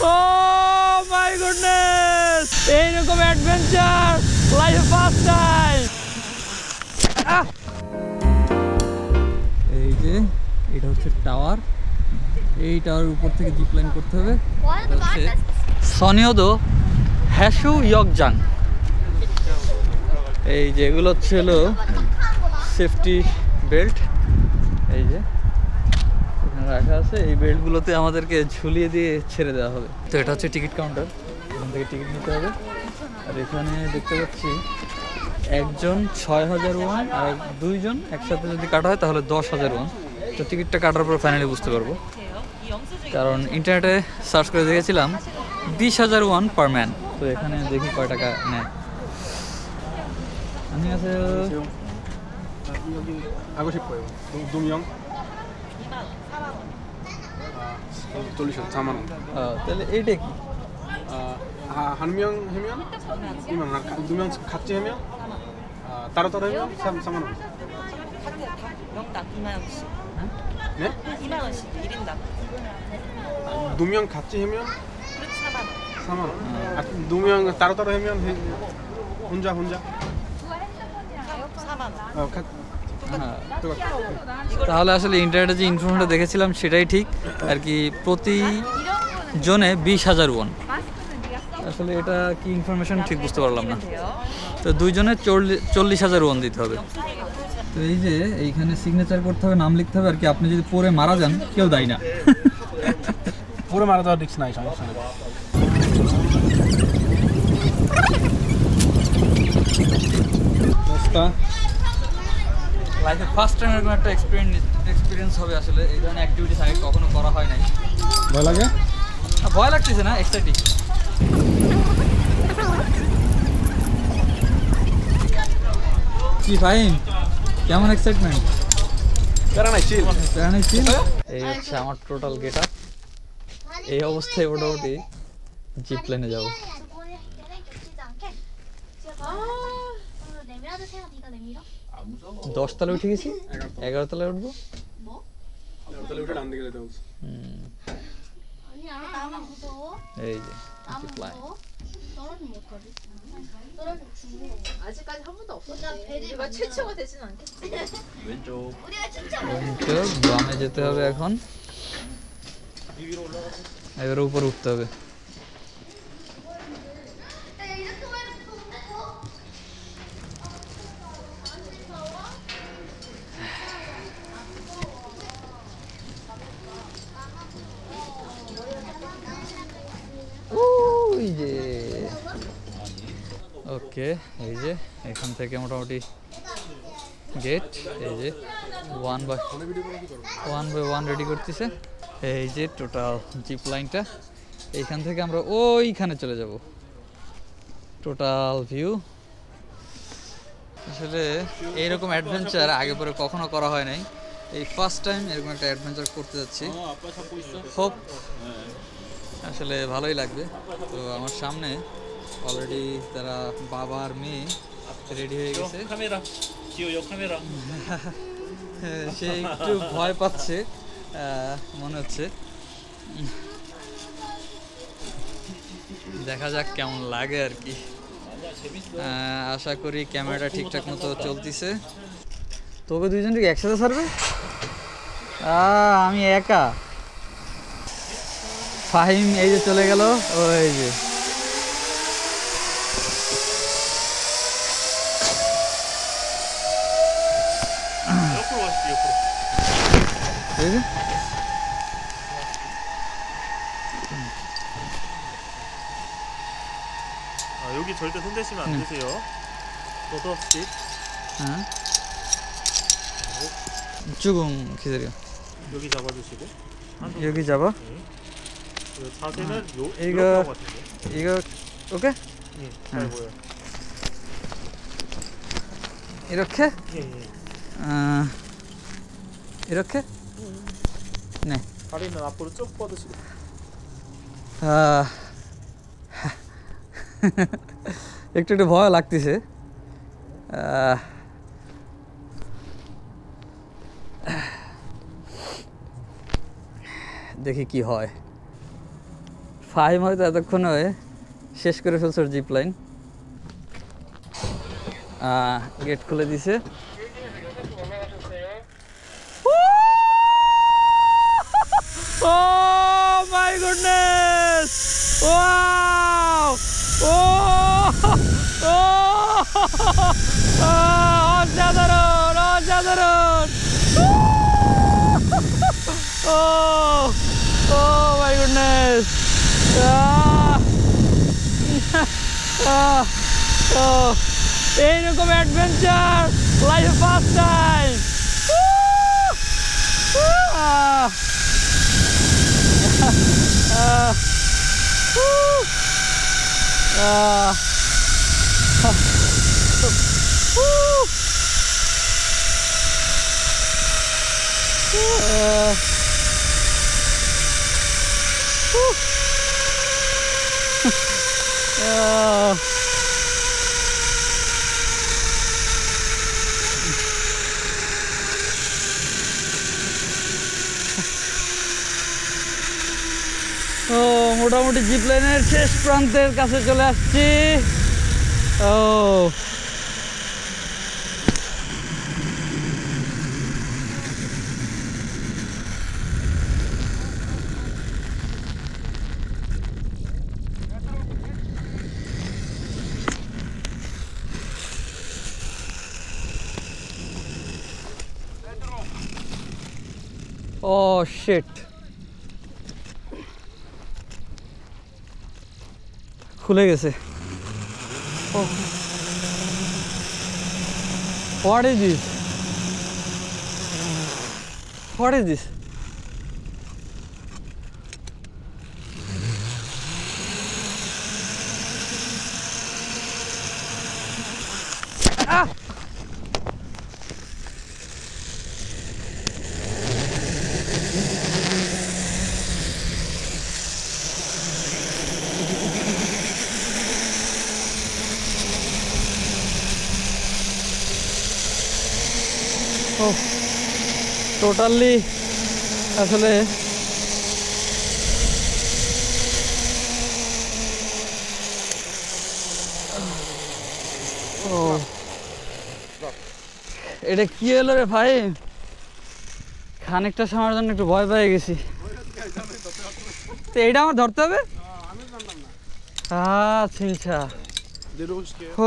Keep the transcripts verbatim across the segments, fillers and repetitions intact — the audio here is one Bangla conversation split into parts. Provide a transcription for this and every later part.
ও মাই গুডনেস, এইরকম অ্যাডভেঞ্চার লাইফে ফার্স্ট টাইম। এই যে এটা হচ্ছে টাওয়ার, এই টাওয়ারের উপর থেকে জিপ লাইন করতে হবে। এটা হচ্ছে সনিওদো হ্যাশু ইয়কজাং। এই যে এগুলো ছিল সেফটি বেল্ট, এই যে এখানে রাখা আছে। এই বেল্টগুলোতে আমাদেরকে ঝুলিয়ে দিয়ে ছেড়ে দেওয়া হবে। তো এটা হচ্ছে টিকিট কাউন্টার, এখান থেকে টিকিট নিতে হবে। আর এখানে দেখতে পাচ্ছি একজন ছয় হাজার ওয়ান আর দুইজন একসাথে যদি কাটা হয় তাহলে দশ হাজার ওয়ান। তো টিকিটটা কাটার পর ফাইনালি বুঝতে পারবো, কারণ ইন্টারনেটে সার্চ করে দেখেছিলাম বিশ হাজার ওয়ান পার ম্যান। তো এখানে দেখি কয় টাকা নেয়। আমি আছে 여기 하고 싶어요. 두 명. 아, 돌리셔 사만 원. তাহলে এইটা কি? 아, 한 명 하면 이만 원. 두 명 같이 하면 아, 따로 따로 하면 사만 원. 명당 이만 원씩. 네? 이만 원씩 일 인당. 두 명 같이 하면 그렇지 사만 원. 사만 원. 아, 두 명 따로 따로 하면 혼자 혼자. 사만 원. 어, 가, তাহলে আসলে ইন্টারনেটে যে ইনফরমেশনটা দেখেছিলাম সেটাই ঠিক আর কি, প্রতি জনে বিশ হাজার ওয়ান। আসলে এটা কি ইনফরমেশন ঠিক বুঝতে পারলাম না। তো দুইজনে চল্লিশ হাজার ওয়ান দিতে হবে। তো এই যে এইখানে সিগনেচার করতে হবে, নাম লিখতে হবে আর কি। আপনি যদি পরে মারা যান কেউ দায়ী না। পুরো মারা যাওয়ার রিস্ক নাই, সমস্যা নেই। রাস্তা লাইফে ফার্স্ট টাইম এরকম একটা এক্সপিরিয়েন্স এক্সপিরিয়েন্স হবে। আসলে এই ধরনের অ্যাক্টিভিটিস আগে কখনো করা হয় নাই। ভয় লাগে? ভয় লাগতেছে না, এক্সাইটিং। কি ফাইন, কেমন এক্সাইটমেন্ট? প্যারা নাই, চিল প্যারা নাই, চিল। এই হচ্ছে আমার টোটাল গেট আপ। এই অবস্থায় মোটামুটি জিপ লাইনে যাবো। দশ তলায় উঠে গেছি, এগারো তলায় উঠবো। এই যে জিপ লাইন। 아직까지 한 번도 없었지. 우리가 최초가 되진 않겠지. 왼쪽 বামে যেতে হবে এখন, এবার উপরে উঠতে হবে। ওই যে ওকে, এই যে এখান থেকে মোটামুটি গেট, এই যে one by one by one ready করতেছে। এই যে টোটাল জিপ লাইনটা, এইখান থেকে আমরা ওইখানে চলে যাব। Total view. আসলে এইরকম অ্যাডভেঞ্চার আগে পরে কখনো করা হয় নাই, এই ফার্স্ট টাইম এরকম একটা অ্যাডভেঞ্চার করতে যাচ্ছি। হোপ আসলে ভালোই লাগবে। তো আমার সামনে অলরেডি তারা বাবা আর মেয়ে রেডি হয়ে গেছে। সে একটু ভয় পাচ্ছে মনে হচ্ছে, দেখা যাক কেমন লাগে আর কি। আশা করি ক্যামেরাটা ঠিকঠাক মতো চলতেছে। তোকে দুইজনকে একসাথে ছাড়বে? আমি একা। ফাহিম এই যে চলে গেল, ওই যে 여기 절대 손 대시면 안 되세요. 버섯씩. 응. 조금 기다려. 여기 잡아주시고. 여기 잡아? 네. 자세는 요 이거 이거 오케이? 예, 잘 응. 보여요. 이렇게? 예, 예. 아 이렇게? 네. 다리는 앞으로 쭉 뻗으시고. 아 একটু একটু ভয় লাগতেছে। দেখি কি হয়। ফাইম হয়তো এতক্ষণ হয়ে শেষ করে ফেলছে ওর জিপ লাইন। গেট খুলে দিছে। Oh my goodness! Wow! Oh! Oh! অসাধারণ অসাধারণ! Oh! Oh my goodness! Ah! Ah! Oh! এইরকম অ্যাডভেঞ্চার লাইফে first time. Ah! Uh, woo, uh, huh, woo, uh, woo, uh, ও মোটামুটি জিপ লাইনের শেষ প্রান্তের কাছে চলে আসছি। ও ও শিট, খুলে গেছে। What is this? What is this? Totally আসলে ও এটা কি হলো রে ভাই? খানিকটা সময়ের জন্য একটু ভয় পেয়ে গেছি। তো এইটা আমার ধরতে হবে? আচ্ছা ও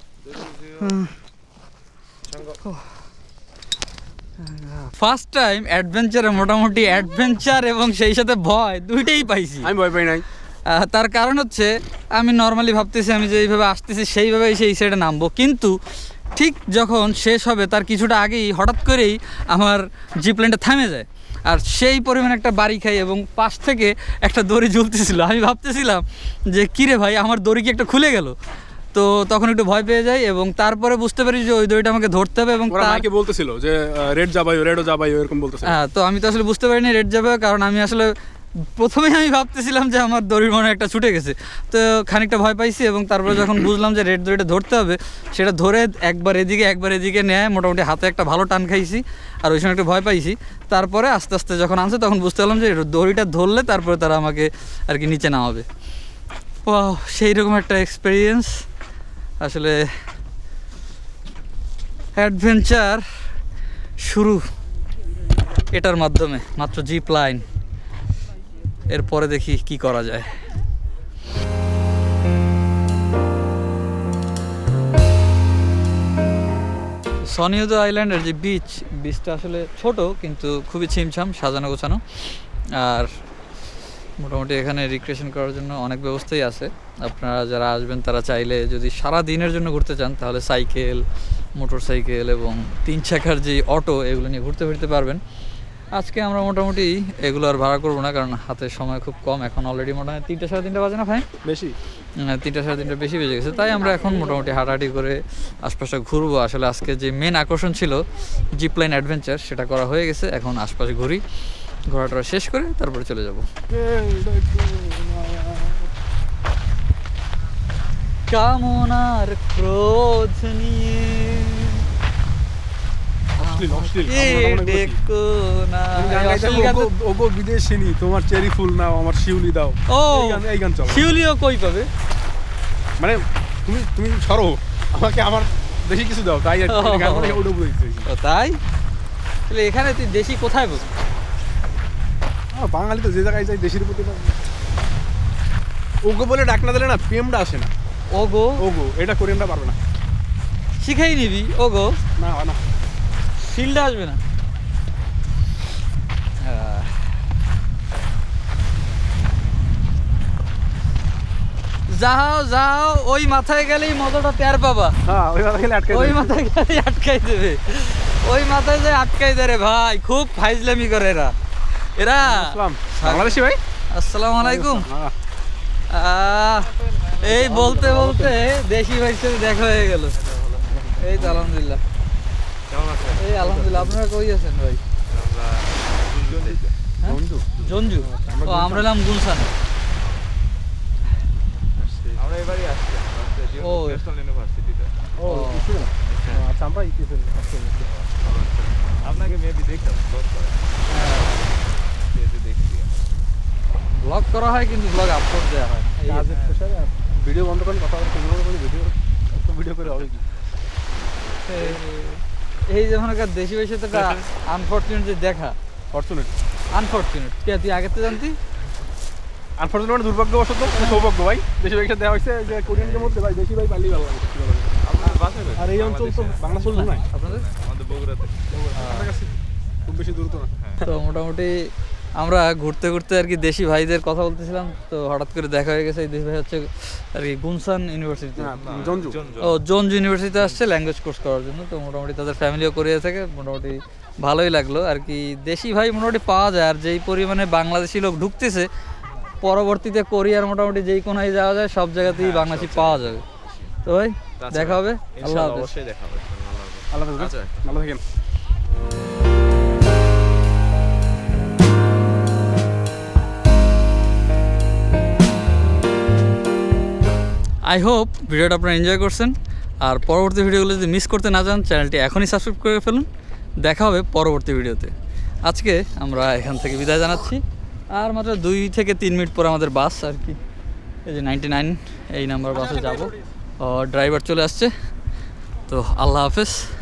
ফার্স্ট টাইম অ্যাডভেঞ্চারে মোটামুটি অ্যাডভেঞ্চার এবং সেই সাথে ভয় দুইটাই পাইছি। আমি ভয় পাই নাই। তার কারণ হচ্ছে আমি নর্মালি ভাবতেছি আমি যে এইভাবে আসতেছি সেইভাবেই সেই সাইডে নামবো, কিন্তু ঠিক যখন শেষ হবে তার কিছুটা আগেই হঠাৎ করেই আমার জিপ লাইনটা থেমে যায় আর সেই পরিমাণে একটা বাড়ি খাই এবং পাশ থেকে একটা দড়ি ঝুলতেছিল। আমি ভাবতেছিলাম যে কিরে ভাই আমার দড়ি কি একটা খুলে গেল, তো তখন একটু ভয় পেয়ে যাই এবং তারপরে বুঝতে পারি যে ওই দড়িটা আমাকে ধরতে হবে এবং তাকে বলতেছিল যে রেড যাবাইও রেডও যাবাইও এরকম বলতেছিল। হ্যাঁ, তো আমি তো আসলে বুঝতে পারিনি রেড যাবে, কারণ আমি আসলে প্রথমেই আমি ভাবতেছিলাম যে আমার দড়ির মনে একটা ছুটে গেছে, তো খানিকটা ভয় পাইছি এবং তারপরে যখন বুঝলাম যে রেড দড়িটা ধরতে হবে সেটা ধরে একবার এদিকে একবার এদিকে নেয়, মোটামুটি হাতে একটা ভালো টান খাইছি আর ওই সময় একটু ভয় পাইছি। তারপরে আস্তে আস্তে যখন আনছে তখন বুঝতে পারলাম যে দড়িটা ধরলে তারপরে তারা আমাকে আর কি নিচে নামাবে। ও সেই রকম একটা এক্সপিরিয়েন্স। আসলে অ্যাডভেঞ্চার শুরু এটার মাধ্যমে, মাত্র জিপ লাইন, এরপরে দেখি কি করা যায়। সনিউদো আইল্যান্ডের যে বিচ, বিচটা আসলে ছোট কিন্তু খুবই ছিমছাম, সাজানো গোছানো, আর মোটামুটি এখানে রিক্রিয়েশন করার জন্য অনেক ব্যবস্থাই আছে। আপনারা যারা আসবেন তারা চাইলে যদি সারা দিনের জন্য ঘুরতে চান তাহলে সাইকেল, মোটর সাইকেল এবং তিন চাকার যে অটো এগুলো নিয়ে ঘুরতে ফিরতে পারবেন। আজকে আমরা মোটামুটি এগুলো আর ভাড়া করবো না, কারণ হাতে সময় খুব কম। এখন অলরেডি মোটামুটি তিনটা সাড়ে তিনটা বাজে না ভাই? বেশি, তিনটা সাড়ে তিনটা বেশি বেজে গেছে। তাই আমরা এখন মোটামুটি হাঁটাহাঁটি করে আশপাশে ঘুরবো। আসলে আজকে যে মেন আকর্ষণ ছিল জিপ লাইন অ্যাডভেঞ্চার সেটা করা হয়ে গেছে, এখন আশপাশে ঘুরি, ঘোরাটা শেষ করে তারপরে চলে যাব। কামনার ক্রোধ নিয়ে অশ্লীল অশ্লীল এ আমরা মনে করছি। দেখো না তুমি গান এই গাইতে অশ্লীল গান তো- ওগো- ওগো বিদেশিনী তোমার চেরি ফুল নাও আমার শিউলি দাও ও এই গান এই গান চলো শিউলিও কই পাবে মানে তুমি তুমি সরো আমাকে আমার দেশি কিছু দাও তাই আর কি, ও। গান বলে ওটা বুঝাইছি ও তাই তাহলে এখানে তুই দেশি কোথায় বসবি বাঙালি তো যে জায়গায় যাই দেশের প্রতি না ওগো বলে ডাক না দিলে না প্রেমটা আসে না ওগো ওগো এটা কোরিয়ানরা পারবে না শিখাই নিবি ওগো না হয় না ফিল্ডে আসবে না আহ। যাও যাও ওই মাথায় গেলেই মজাটা টের পাবা হ্যাঁ ওই কথা খেলে আটকে ওই দেবে। মাথায় গেলেই আটকাই দেবে ওই মাথায় যে আটকাই দেয় রে ভাই খুব ফাইজলামি করে এরা এরা আসসালাম বাংলাদেশি ভাই আসসালামু আলাইকুম হ্যাঁ আহ, এই বলতে বলতে দেশি ভাইয়ের সাথে দেখা হয়ে গেল এই তো আলহামদুলিল্লাহ কেমন আছেন? এই আলহামদুলিল্লাহ আপনারা কই আছেন ভাই আমরা হ্যাঁ? বন্ধু জঞ্জু ও আমরা এলাম গুলশান আমরা এবারই আসছি ও। ন্যাশনাল ইউনিভার্সিটিতে ও কিছু না আচ্ছা আমরা ইতিহাসে আপনাকে মেবি দেখতাম ব্লগ করে পেজে দেখছি ব্লগ করা হয় কিন্তু ব্লগ আপলোড দেওয়া হয় না। এই কাজের প্রেশারে ভিডিও বন্ধ করেন কথা বলে কোনো কোনো ভিডিও একটা ভিডিও করে হবে কি এই যে মনে কর দেশি ভাইয়ের সাথে একটা আনফর্চুনেট যে দেখা ফরচুনেট আনফর্চুনেট কে তুই আগে তো জানতি আনফরচুনেট মানে দুর্ভাগ্যবশত মানে সৌভাগ্য ভাই দেশি ভাইকে দেওয়া হয়েছে যে কোরিয়ানদের মধ্যে ভাই দেশি ভাই পাইলেই ভালো লাগে সত্যি কথা বলতে। আপনাদের বাসায় আর এই অঞ্চল তো বাংলাদেশ ফুল নাই আপনাদের আমাদের বগুড়াতে আপনার কাছে খুব বেশি দূর তো না তো মোটামুটি আমরা ঘুরতে ঘুরতে আর কি দেশি ভাইদের কথা বলতেছিলাম তো হঠাৎ করে দেখা হয়ে গেছে এই দেশি ভাই হচ্ছে আর কি গুনসান ইউনিভার্সিটিতে হ্যাঁ জঞ্জু ও জঞ্জু ইউনিভার্সিটিতে আসছে ল্যাঙ্গুয়েজ কোর্স করার জন্য তো মোটামুটি তাদের ফ্যামিলিও করিয়ে থাকে মোটামুটি ভালোই লাগলো আর কি দেশি ভাই মোটামুটি পাওয়া যায় আর যেই পরিমাণে বাংলাদেশি লোক ঢুকতেছে পরবর্তীতে কোরিয়ার মোটামুটি যেই কোনায় যাওয়া যায় সব জায়গাতেই বাংলাদেশি পাওয়া যাবে তো ভাই দেখা হবে আল্লাহ হাফেজ অবশ্যই দেখা হবে আল্লাহ হাফেজ আচ্ছা। ভালো থাকেন আই হোপ ভিডিওটা আপনারা এনজয় করছেন আর পরবর্তী ভিডিওগুলো যদি মিস করতে না চান চ্যানেলটি এখনই সাবস্ক্রাইব করে ফেলুন দেখা হবে পরবর্তী ভিডিওতে আজকে আমরা এখান থেকে বিদায় জানাচ্ছি আর মাত্র দুই থেকে তিন মিনিট পর আমাদের বাস আর কি এই যে নাইনটি নাইন এই নাম্বার বাসে যাবো ড্রাইভার চলে আসছে তো আল্লাহ হাফেজ